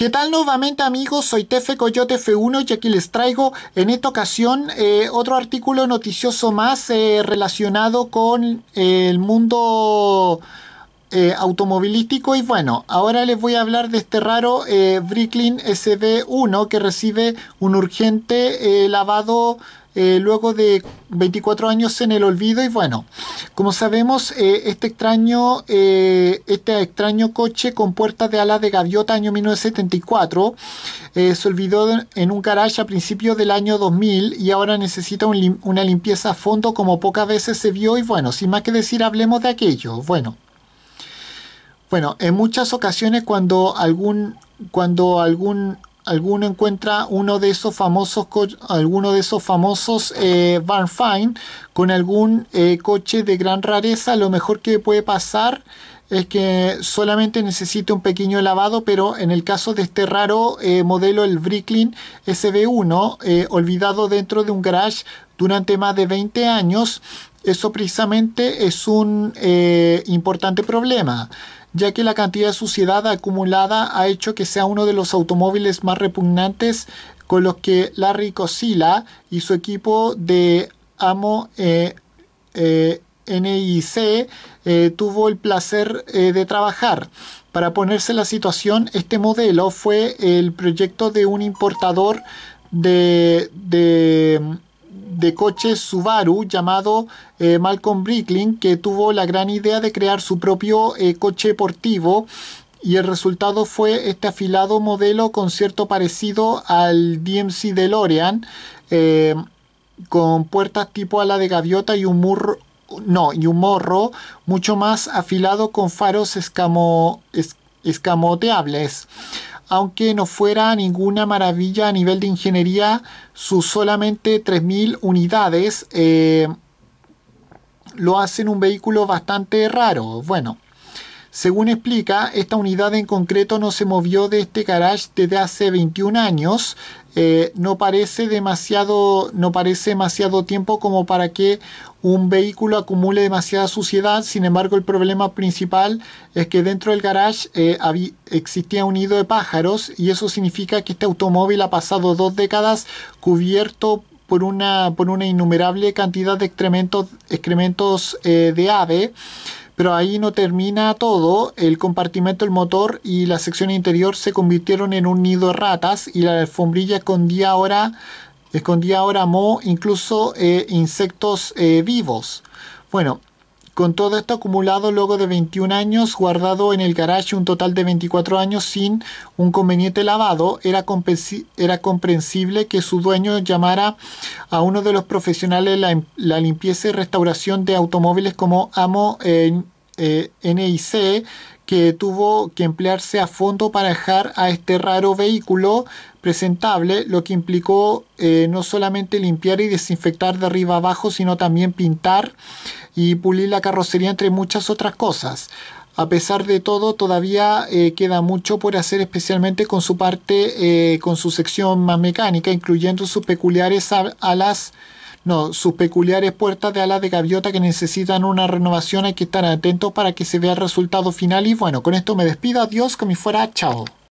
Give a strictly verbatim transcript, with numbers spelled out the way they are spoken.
¿Qué tal nuevamente, amigos? Soy Tefe Coyote F uno y aquí les traigo en esta ocasión eh, otro artículo noticioso más eh, relacionado con eh, el mundo eh, automovilístico. Y bueno, ahora les voy a hablar de este raro eh, Bricklin S B uno que recibe un urgente eh, lavado eh, luego de veinticuatro años en el olvido. Y bueno, como sabemos, eh, este extraño eh, este extraño coche con puertas de alas de gaviota año mil novecientos setenta y cuatro eh, se olvidó en un garage a principios del año dos mil y ahora necesita un lim una limpieza a fondo como pocas veces se vio. Y bueno, sin más que decir, hablemos de aquello. Bueno, bueno, en muchas ocasiones cuando algún cuando algún alguno encuentra uno de esos famosos alguno de esos famosos eh, Van Fine con algún eh, coche de gran rareza, lo mejor que puede pasar es que solamente necesite un pequeño lavado. Pero en el caso de este raro eh, modelo, el Bricklin S B uno, eh, olvidado dentro de un garage durante más de veinte años, eso precisamente es un eh, importante problema, ya que la cantidad de suciedad acumulada ha hecho que sea uno de los automóviles más repugnantes con los que Larry Cosilla y su equipo de Amo eh, eh, N I C eh, tuvo el placer eh, de trabajar. Para ponerse en la situación, este modelo fue el proyecto de un importador de, de de coches Subaru llamado eh, Malcolm Bricklin, que tuvo la gran idea de crear su propio eh, coche deportivo, y el resultado fue este afilado modelo con cierto parecido al D M C DeLorean, eh, con puertas tipo ala de gaviota y un murro no y un morro mucho más afilado con faros escamo, es, escamoteables. Aunque no fuera ninguna maravilla a nivel de ingeniería, sus solamente tres mil unidades eh, lo hacen un vehículo bastante raro. Bueno, según explica, esta unidad en concreto no se movió de este garage desde hace veintiún años. Eh, no parece demasiado, no parece demasiado tiempo como para que un vehículo acumule demasiada suciedad. Sin embargo, el problema principal es que dentro del garage eh, había, existía un nido de pájaros, y eso significa que este automóvil ha pasado dos décadas cubierto por una, por una innumerable cantidad de excrementos, excrementos eh, de ave. Pero ahí no termina todo. El compartimento del motor y la sección interior se convirtieron en un nido de ratas, y la alfombrilla escondía ahora, escondía ahora moho, incluso eh, insectos eh, vivos. Bueno, con todo esto acumulado luego de veintiún años, guardado en el garage un total de veinticuatro años sin un conveniente lavado, era, era comprensible que su dueño llamara a uno de los profesionales de la, la limpieza y restauración de automóviles como Amo eh, eh, N I C, que tuvo que emplearse a fondo para dejar a este raro vehículo presentable, lo que implicó eh, no solamente limpiar y desinfectar de arriba abajo, sino también pintar y pulir la carrocería, entre muchas otras cosas. A pesar de todo, todavía eh, queda mucho por hacer, especialmente con su parte, eh, con su sección más mecánica, incluyendo sus peculiares alas, no, sus peculiares puertas de alas de gaviota que necesitan una renovación. Hay que estar atentos para que se vea el resultado final. Y bueno, con esto me despido. Adiós, como si fuera chao.